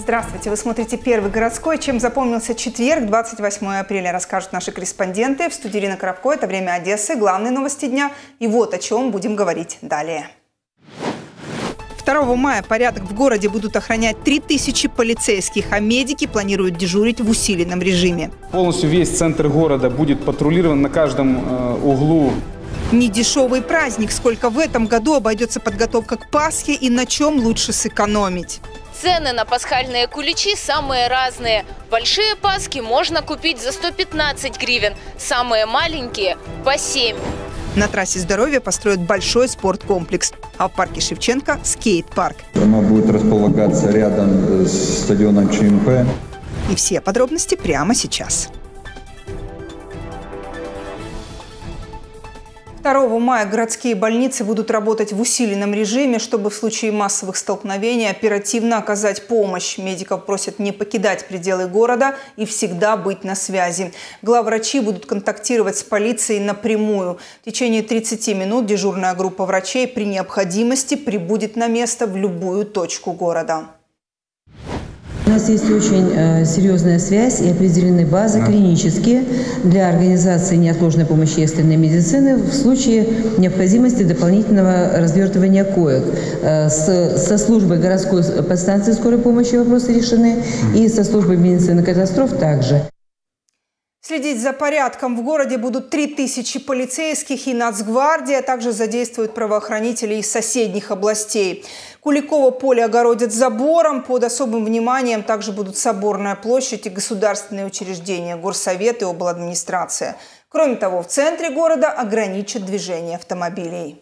Здравствуйте, вы смотрите «Первый городской». Чем запомнился четверг, 28 апреля, расскажут наши корреспонденты. В студии Ирина Коробко. Это «Время Одессы», главные новости дня. И вот о чем будем говорить далее. 2 мая порядок в городе будут охранять 3000 полицейских, а медики планируют дежурить в усиленном режиме. Полностью весь центр города будет патрулирован на каждом углу. Недешевый праздник. Сколько в этом году обойдется подготовка к Пасхе и на чем лучше сэкономить? Цены на пасхальные куличи самые разные. Большие паски можно купить за 115 гривен, самые маленькие – по 7. На трассе Здоровья построят большой спорткомплекс, а в парке Шевченко – скейт-парк. Оно будет располагаться рядом с стадионом ЧМП. И все подробности прямо сейчас. 2 мая городские больницы будут работать в усиленном режиме, чтобы в случае массовых столкновений оперативно оказать помощь. Медиков просят не покидать пределы города и всегда быть на связи. Главврачи будут контактировать с полицией напрямую. В течение 30 минут дежурная группа врачей при необходимости прибудет на место в любую точку города. У нас есть очень серьезная связь и определены базы клинические для организации неотложной помощи экстренной медицины в случае необходимости дополнительного развертывания коек. Со службой городской подстанции скорой помощи вопросы решены и со службой медицины катастроф также. Следить за порядком в городе будут 3000 полицейских и Нацгвардия, также задействуют правоохранителей из соседних областей. Куликово поле огородят забором, под особым вниманием также будут Соборная площадь и государственные учреждения, горсовет и обладминистрация. Кроме того, в центре города ограничат движение автомобилей.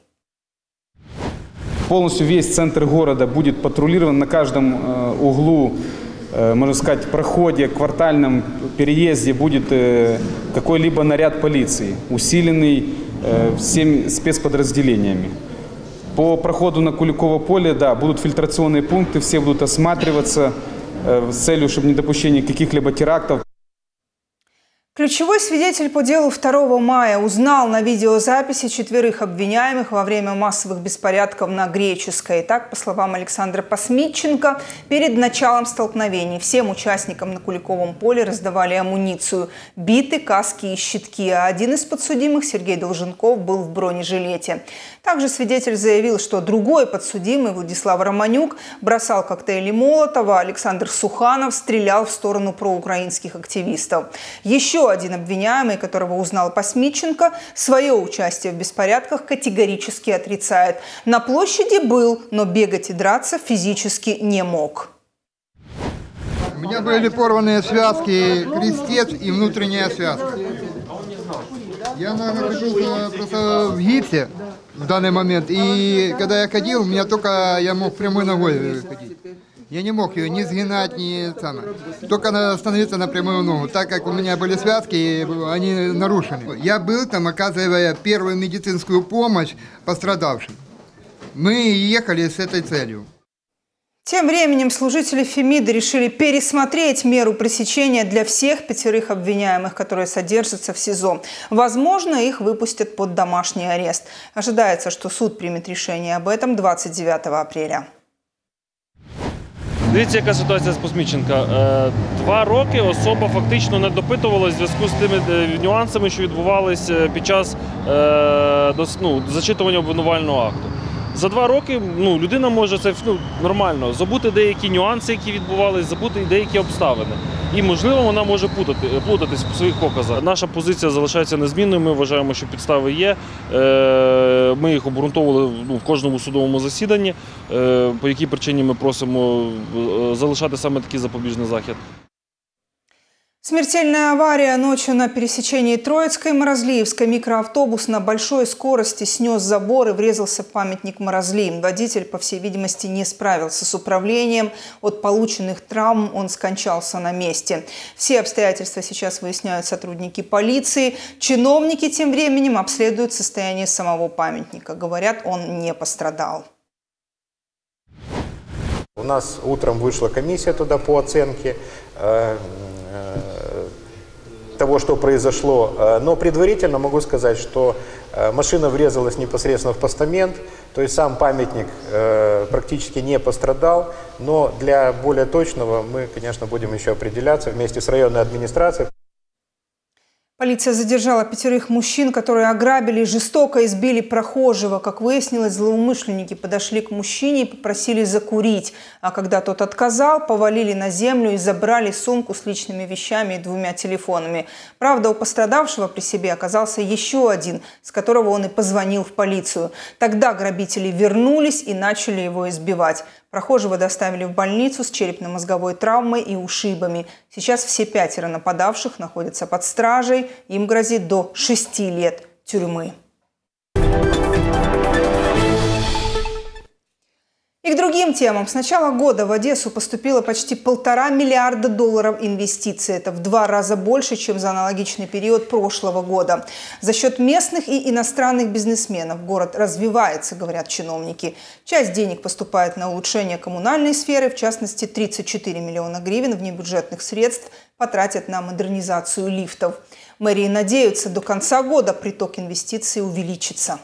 Полностью весь центр города будет патрулирован на каждом углу. Можно сказать, проходе, квартальном переезде будет какой-либо наряд полиции, усиленный всеми спецподразделениями. По проходу на Куликово поле, да, будут фильтрационные пункты, все будут осматриваться с целью, чтобы недопущения каких-либо терактов. Ключевой свидетель по делу 2 мая узнал на видеозаписи 4 обвиняемых во время массовых беспорядков на Греческой. Так, по словам Александра Посмитченко, перед началом столкновений всем участникам на Куликовом поле раздавали амуницию – биты, каски и щитки. А один из подсудимых, Сергей Долженков, был в бронежилете. Также свидетель заявил, что другой подсудимый, Владислав Романюк, бросал коктейли Молотова, а Александр Суханов стрелял в сторону проукраинских активистов. Еще один обвиняемый, которого узнал Посмитченко, свое участие в беспорядках категорически отрицает. На площади был, но бегать и драться физически не мог. У меня были порванные связки, крестец и внутренняя связка. Я находился просто в гипсе в данный момент, и когда я ходил, я мог прямой ногой ходить. Я не мог ее ни сгинать, ни только становиться на прямую ногу, так как у меня были связки, они нарушены. Я был там, оказывая первую медицинскую помощь пострадавшим. Мы ехали с этой целью. Тем временем служители Фемиды решили пересмотреть меру пресечения для всех 5 обвиняемых, которые содержатся в СИЗО. Возможно, их выпустят под домашний арест. Ожидается, что суд примет решение об этом 29 апреля. Дивіться, яка ситуація з Посмітченка. 2 роки особа фактично не допитувалась в зв'язку з тими нюансами, що відбувалися під час зачитування обвинувального акту. За 2 роки людина може це нормально забути деякі нюанси, які відбувалися, забути деякі обставини. І, можливо, вона може плутатись в своїх показах. Наша позиція залишається незмінною, ми вважаємо, що підстави є. Ми їх обґрунтовували в кожному судовому засіданні, по якій причині ми просимо залишати саме такий запобіжний захід. Смертельная авария ночью на пересечении Троицкой и Морозлиевской. Микроавтобус на большой скорости снес забор и врезался в памятник Морозли. Водитель, по всей видимости, не справился с управлением. От полученных травм он скончался на месте. Все обстоятельства сейчас выясняют сотрудники полиции. Чиновники тем временем обследуют состояние самого памятника. Говорят, он не пострадал. У нас утром вышла комиссия туда по оценке того, что произошло. Но предварительно могу сказать, что машина врезалась непосредственно в постамент, то есть сам памятник практически не пострадал, но для более точного мы, конечно, будем еще определяться вместе с районной администрацией. Полиция задержала 5 мужчин, которые ограбили и жестоко избили прохожего. Как выяснилось, злоумышленники подошли к мужчине и попросили закурить. А когда тот отказал, повалили на землю и забрали сумку с личными вещами и 2 телефонами. Правда, у пострадавшего при себе оказался еще один, с которого он и позвонил в полицию. Тогда грабители вернулись и начали его избивать. Прохожего доставили в больницу с черепно-мозговой травмой и ушибами. Сейчас все 5 нападавших находятся под стражей. Им грозит до 6 лет тюрьмы. И к другим темам. С начала года в Одессу поступило почти $1,5 миллиарда инвестиций. Это в 2 раза больше, чем за аналогичный период прошлого года. За счет местных и иностранных бизнесменов город развивается, говорят чиновники. Часть денег поступает на улучшение коммунальной сферы, в частности, 34 миллиона гривен внебюджетных средств потратят на модернизацию лифтов. Мэрии надеются, до конца года приток инвестиций увеличится.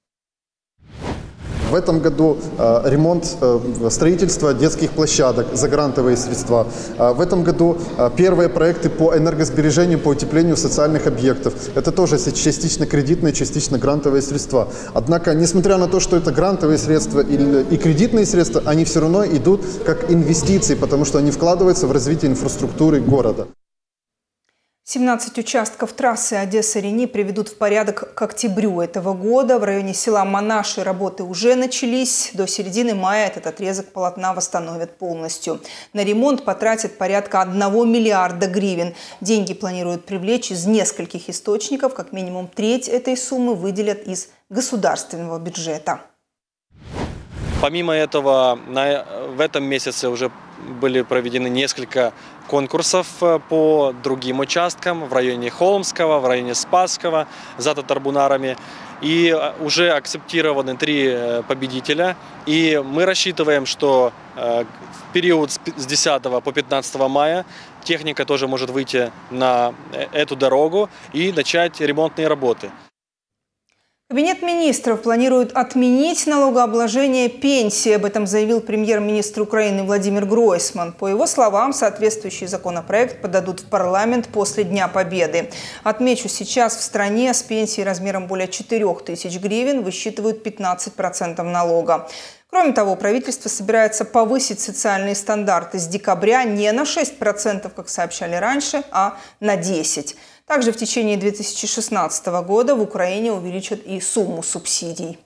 В этом году ремонт, строительство детских площадок за грантовые средства. В этом году первые проекты по энергосбережению, по утеплению социальных объектов. Это тоже частично кредитные, частично грантовые средства. Однако, несмотря на то, что это грантовые средства и кредитные средства, они все равно идут как инвестиции, потому что они вкладываются в развитие инфраструктуры города. 17 участков трассы Одесса-Рени приведут в порядок к октябрю этого года. В районе села Монаши работы уже начались. До середины мая этот отрезок полотна восстановят полностью. На ремонт потратят порядка 1 миллиарда гривен. Деньги планируют привлечь из нескольких источников. Как минимум треть этой суммы выделят из государственного бюджета. Помимо этого, в этом месяце уже были проведены несколько конкурсов по другим участкам в районе Холмского, в районе Спасского, за Татарбунарами. И уже акцептированы 3 победителя. И мы рассчитываем, что в период с 10 по 15 мая техника тоже может выйти на эту дорогу и начать ремонтные работы. Кабинет министров планирует отменить налогообложение пенсии. Об этом заявил премьер-министр Украины Владимир Гройсман. По его словам, соответствующий законопроект подадут в парламент после Дня Победы. Отмечу, сейчас в стране с пенсией размером более 4000 гривен высчитывают 15% налога. Кроме того, правительство собирается повысить социальные стандарты с декабря не на 6%, как сообщали раньше, а на 10%. Также в течение 2016 года в Украине увеличат и сумму субсидий.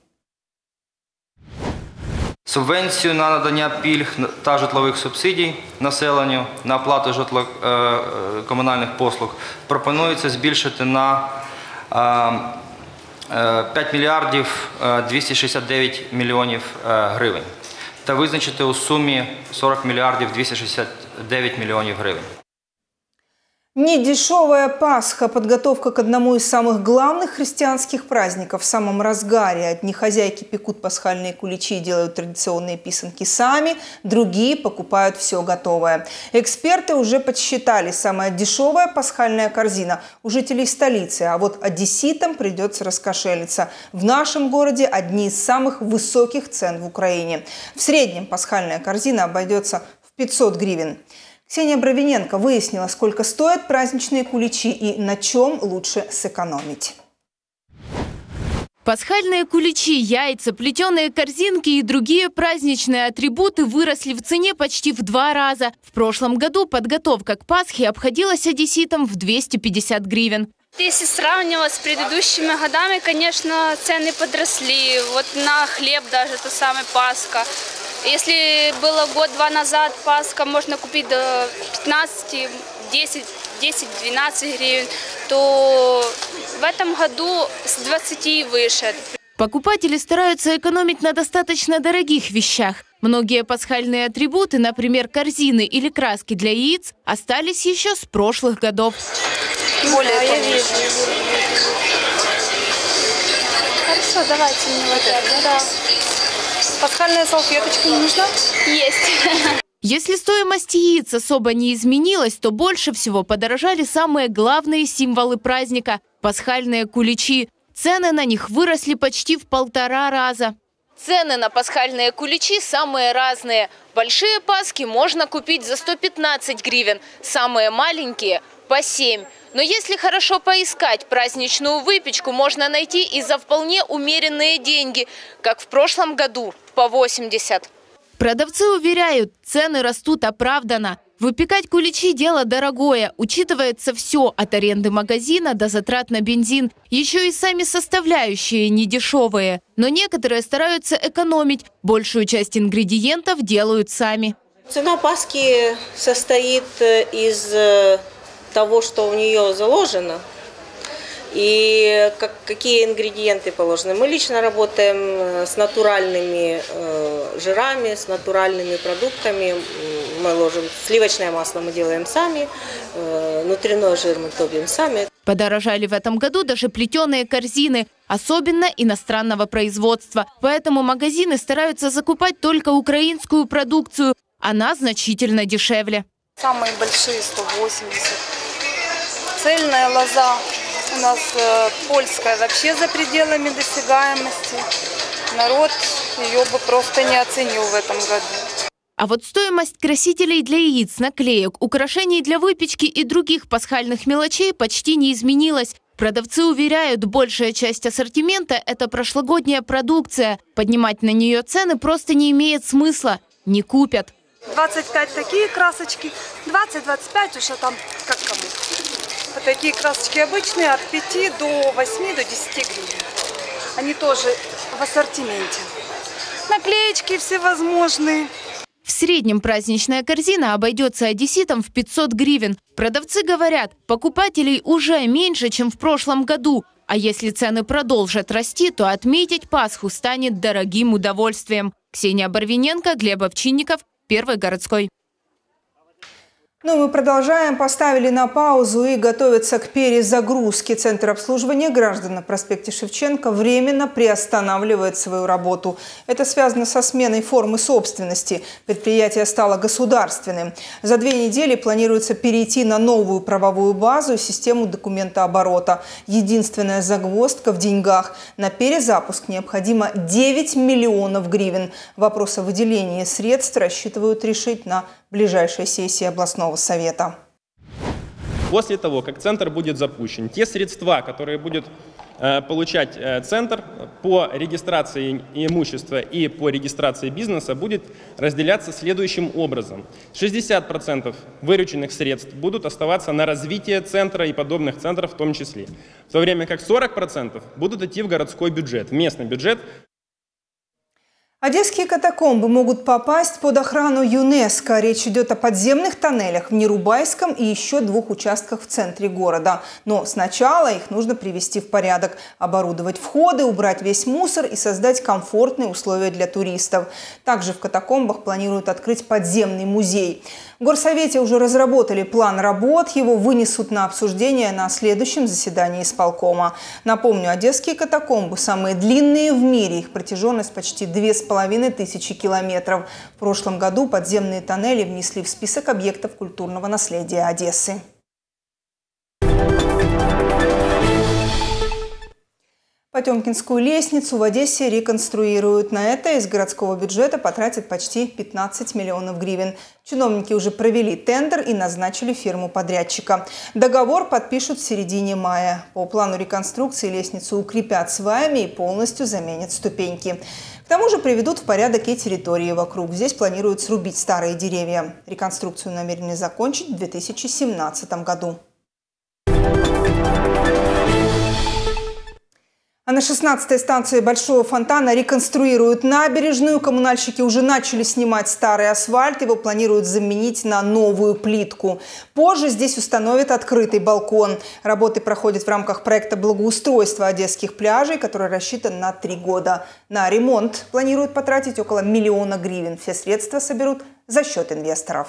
Субвенцію на надання пільг та житлових субсидій населенню на оплату комунальних послуг пропонується збільшити на 5 мільярдів 269 мільйонів гривень та визначити у сумі 40 мільярдів 269 мільйонів гривень. Недешевая Пасха – подготовка к одному из самых главных христианских праздников в самом разгаре. Одни хозяйки пекут пасхальные куличи и делают традиционные писанки сами, другие покупают все готовое. Эксперты уже подсчитали, самая дешевая пасхальная корзина у жителей столицы, а вот одесситам придется раскошелиться. В нашем городе одни из самых высоких цен в Украине. В среднем пасхальная корзина обойдется в 500 гривен. Ксения Бровиненко выяснила, сколько стоят праздничные куличи и на чем лучше сэкономить. Пасхальные куличи, яйца, плетеные корзинки и другие праздничные атрибуты выросли в цене почти в 2 раза. В прошлом году подготовка к Пасхе обходилась одесситам в 250 гривен. Если сравнивать с предыдущими годами, конечно, цены подросли. Вот на хлеб даже то самое Пасха. Если было год-два назад Пасха можно купить до 15, 10-12 гривен, то в этом году с 20 и выше. Покупатели стараются экономить на достаточно дорогих вещах. Многие пасхальные атрибуты, например, корзины или краски для яиц, остались еще с прошлых годов. Более я вижу. Хорошо, давайте мне вот это. Да. Пасхальная салфеточка не нужна? Есть. Если стоимость яиц особо не изменилась, то больше всего подорожали самые главные символы праздника – пасхальные куличи. Цены на них выросли почти в 1,5 раза. Цены на пасхальные куличи самые разные. Большие паски можно купить за 115 гривен, самые маленькие – по 7. Но если хорошо поискать, праздничную выпечку можно найти и за вполне умеренные деньги, как в прошлом году – по 80. Продавцы уверяют, цены растут оправданно. Выпекать куличи – дело дорогое. Учитывается все, от аренды магазина до затрат на бензин. Еще и сами составляющие недешевые. Но некоторые стараются экономить. Большую часть ингредиентов делают сами. Цена паски состоит из того, что в нее заложено. И какие ингредиенты положены. Мы лично работаем с натуральными жирами, с натуральными продуктами. Мы ложим сливочное масло, мы делаем сами, внутренний жир мы топим сами. Подорожали в этом году даже плетеные корзины, особенно иностранного производства. Поэтому магазины стараются закупать только украинскую продукцию. Она значительно дешевле. Самые большие 180. Цельная лоза. У нас польская вообще за пределами досягаемости. Народ ее бы просто не оценил в этом году. А вот стоимость красителей для яиц, наклеек, украшений для выпечки и других пасхальных мелочей почти не изменилась. Продавцы уверяют, большая часть ассортимента – это прошлогодняя продукция. Поднимать на нее цены просто не имеет смысла. Не купят. 25 такие красочки, 20-25 уже там как кому. Такие красочки обычные от 5 до 8 до 10 гривен. Они тоже в ассортименте. Наклеечки всевозможные. В среднем праздничная корзина обойдется одесситам в 500 гривен. Продавцы говорят, покупателей уже меньше, чем в прошлом году. А если цены продолжат расти, то отметить Пасху станет дорогим удовольствием. Ксения Барвиненко, Глеб Овчинников, Первый городской. Ну, мы продолжаем. Поставили на паузу и готовятся к перезагрузке. Центр обслуживания граждан на проспекте Шевченко временно приостанавливает свою работу. Это связано со сменой формы собственности. Предприятие стало государственным. За 2 недели планируется перейти на новую правовую базу и систему документооборота. Единственная загвоздка в деньгах. На перезапуск необходимо 9 миллионов гривен. Вопрос о выделении средств рассчитывают решить на ближайшей сессии областного совета. После того, как центр будет запущен, те средства, которые будет получать центр по регистрации имущества и по регистрации бизнеса, будет разделяться следующим образом. 60% вырученных средств будут оставаться на развитие центра и подобных центров в том числе, в то время как 40% будут идти в городской бюджет, в местный бюджет. Одесские катакомбы могут попасть под охрану ЮНЕСКО. Речь идет о подземных тоннелях в Нерубайском и еще 2 участках в центре города. Но сначала их нужно привести в порядок, оборудовать входы, убрать весь мусор и создать комфортные условия для туристов. Также в катакомбах планируют открыть подземный музей. В горсовете уже разработали план работ, его вынесут на обсуждение на следующем заседании исполкома. Напомню, одесские катакомбы самые длинные в мире, их протяженность почти 2500 километров. В прошлом году подземные тоннели внесли в список объектов культурного наследия Одессы. Потемкинскую лестницу в Одессе реконструируют. На это из городского бюджета потратят почти 15 миллионов гривен. Чиновники уже провели тендер и назначили фирму-подрядчика. Договор подпишут в середине мая. По плану реконструкции лестницу укрепят сваями и полностью заменят ступеньки. К тому же приведут в порядок и территории вокруг. Здесь планируют срубить старые деревья. Реконструкцию намерены закончить в 2017 году. А на 16-й станции Большого фонтана реконструируют набережную. Коммунальщики уже начали снимать старый асфальт. Его планируют заменить на новую плитку. Позже здесь установят открытый балкон. Работы проходят в рамках проекта благоустройства одесских пляжей, который рассчитан на 3 года. На ремонт планируют потратить около 1 миллиона гривен. Все средства соберут за счет инвесторов.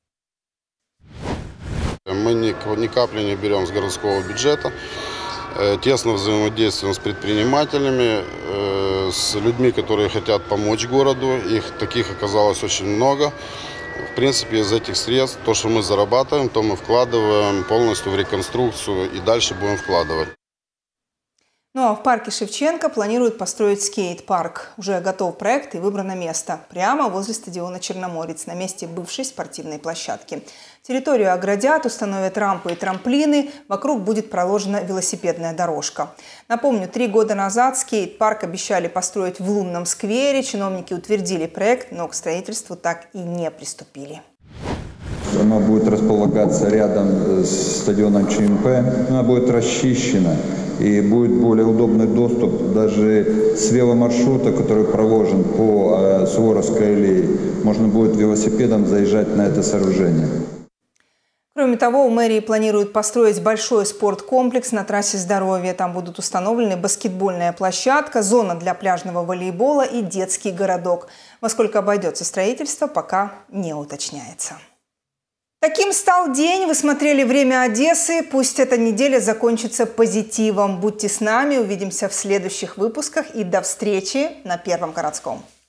Мы ни капли не берем с городского бюджета. Тесно взаимодействуем с предпринимателями, с людьми, которые хотят помочь городу. Их таких оказалось очень много. В принципе, из этих средств, то, что мы зарабатываем, то мы вкладываем полностью в реконструкцию и дальше будем вкладывать. Ну а в парке Шевченко планируют построить скейт-парк. Уже готов проект и выбрано место. Прямо возле стадиона «Черноморец», на месте бывшей спортивной площадки. Территорию оградят, установят рампы и трамплины. Вокруг будет проложена велосипедная дорожка. Напомню, 3 года назад скейт-парк обещали построить в Лунном сквере. Чиновники утвердили проект, но к строительству так и не приступили. Она будет располагаться рядом с стадионом ЧМП. Она будет расчищена. И будет более удобный доступ даже с веломаршрута, который проложен по Суворовской аллее. Можно будет велосипедом заезжать на это сооружение. Кроме того, у мэрии планируют построить большой спорткомплекс на трассе Здоровья. Там будут установлены баскетбольная площадка, зона для пляжного волейбола и детский городок. Во сколько обойдется строительство, пока не уточняется. Таким стал день. Вы смотрели «Время Одессы». Пусть эта неделя закончится позитивом. Будьте с нами, увидимся в следующих выпусках и до встречи на Первом городском.